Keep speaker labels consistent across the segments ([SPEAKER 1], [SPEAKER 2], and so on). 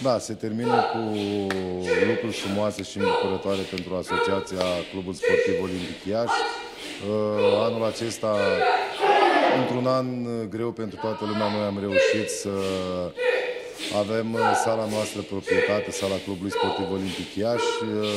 [SPEAKER 1] Da, se termină cu lucruri frumoase și îmbucurătoare pentru Asociația Clubul Sportiv Olimpic Iași. Anul acesta, într-un an greu pentru toată lumea, noi am reușit să avem sala noastră proprietate, sala Clubului Sportiv Olimpic Iași.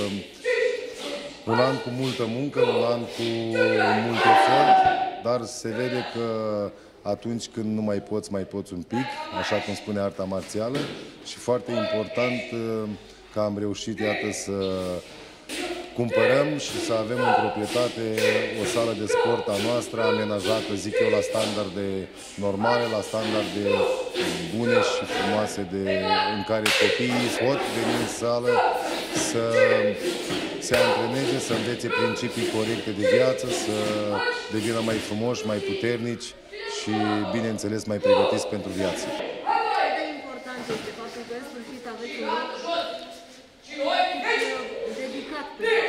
[SPEAKER 1] Un an cu multă muncă, un an cu mult efort, dar se vede că atunci când nu mai poți un pic, așa cum spune arta marțială. Și foarte important că am reușit, iată, să cumpărăm și să avem în proprietate o sală de sport a noastră, amenajată, zic eu, la standarde normale, la standarde bune și frumoase, în care copiii pot veni în sală să se antreneze, să învețe principii corecte de viață, să devină mai frumoși, mai puternici și, bineînțeles, mai pregătiți pentru viață.
[SPEAKER 2] Cât de important este faptul că în sfârșit aveți un loc dedicat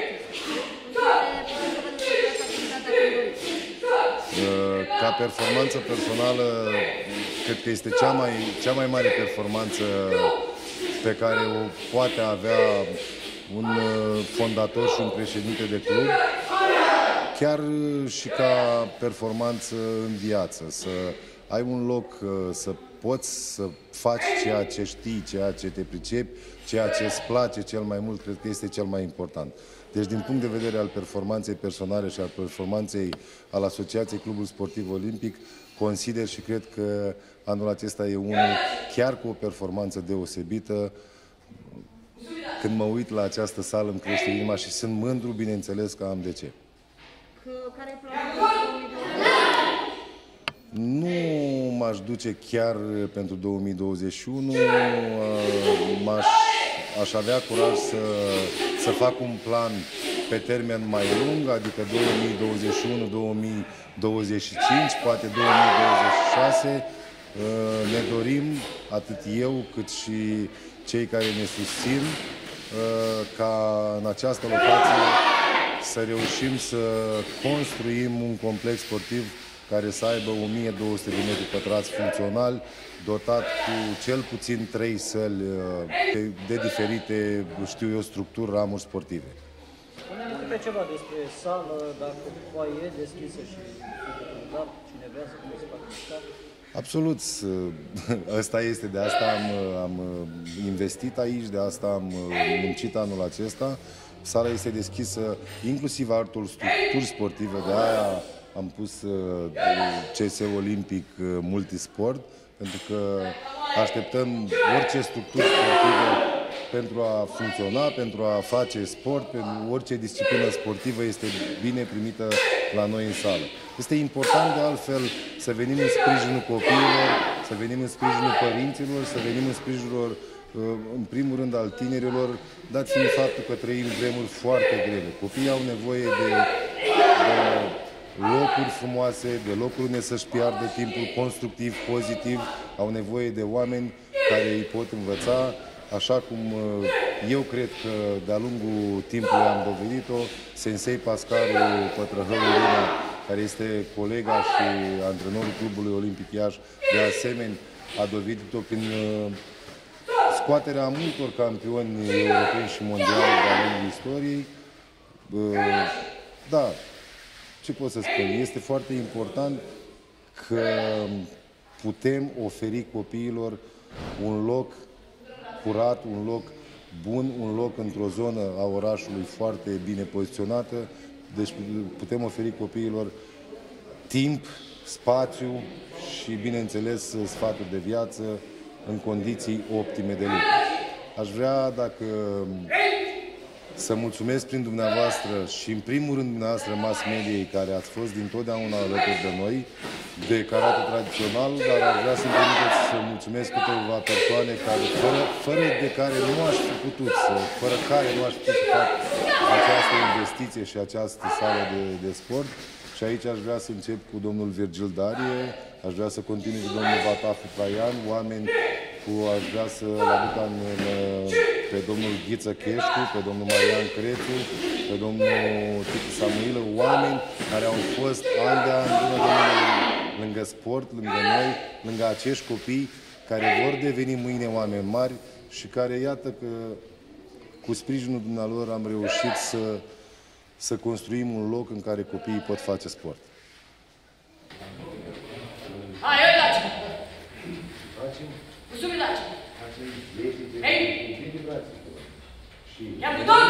[SPEAKER 1] ca performanță personală, cred că este cea mai mare performanță pe care o poate avea un fondator și un președinte de club, chiar și ca performanță în viață, să ai un loc, să poți să faci ceea ce știi, ceea ce te pricepi, ceea ce îți place cel mai mult, cred că este cel mai important. Deci, din punct de vedere al performanței personale și al performanței al Asociației Clubul Sportiv Olimpic, consider și cred că anul acesta e unul chiar cu o performanță deosebită. Când mă uit la această sală, îmi crește inima și sunt mândru, bineînțeles, că am de ce.
[SPEAKER 2] Care e planul?
[SPEAKER 1] Nu m-aș duce chiar pentru 2021, aș avea curaj să fac un plan pe termen mai lung, adică 2021-2025, poate 2026. Ne dorim, atât eu cât și cei care ne susțin, ca în această locație să reușim să construim un complex sportiv care să aibă 1200 de metri pătrați funcțional, dotat cu cel puțin 3 săli de diferite, știu eu, structuri, ramuri sportive.
[SPEAKER 3] Spune-ne câte ceva despre sală, dacă e deschisă și cine vrea să se facă mișca.
[SPEAKER 1] Absolut. Ăsta este, de asta am investit aici, de asta am muncit anul acesta. Sala este deschisă inclusiv altor structuri sportive, de aia am pus CS Olimpic Multisport, pentru că așteptăm orice structură sportivă pentru a funcționa, pentru a face sport, pentru orice disciplină sportivă este bine primită la noi în sală. Este important, de altfel, să venim în sprijinul copiilor, să venim în sprijinul părinților, să venim în sprijinul, în primul rând, al tinerilor, dat fiind faptul că trăim vremuri foarte grele. Copiii au nevoie de locuri frumoase, de locuri unde să-și piardă timpul constructiv, pozitiv, au nevoie de oameni care îi pot învăța, așa cum eu cred că de-a lungul timpului am dovedit-o. Sensei Pascaru Pătrăhău, care este colega și antrenorul Clubului Olimpic Iași, de asemenea a dovedit-o prin scoaterea multor campioni europeni și mondiali de-a lungul istoriei. Da, ce pot să spun? Este foarte important că putem oferi copiilor un loc curat, un loc bun, un loc într-o zonă a orașului foarte bine poziționată. Deci putem oferi copiilor timp, spațiu și, bineînțeles, sfaturi de viață în condiții optime de lucru. Aș vrea, dacă să mulțumesc prin dumneavoastră și, în primul rând, dumneavoastră mass mediei, care ați fost dintotdeauna alături de noi, de karate tradițional, dar aș vrea să-mi permiteți să mulțumesc câteva persoane care, fără de care nu aș fi putut, fără care nu aș fi putut să fac această investiție și această sală de sport. Și aici aș vrea să încep cu domnul Virgil Darie, aș vrea să continui cu domnul Vatafu Traian, oameni aș vrea să-l aduc pe domnul Ghiță Cheșcu, pe domnul Marian Crețu, pe domnul Ticu Samuilă, oameni care au fost an de an lângă sport, lângă noi, lângă acești copii care vor deveni mâine oameni mari și care, iată că cu sprijinul dumnealor am reușit să construim un loc în care copiii pot face sport.
[SPEAKER 4] Hai, eu dați! Cu subilaci! Hei! Ia cu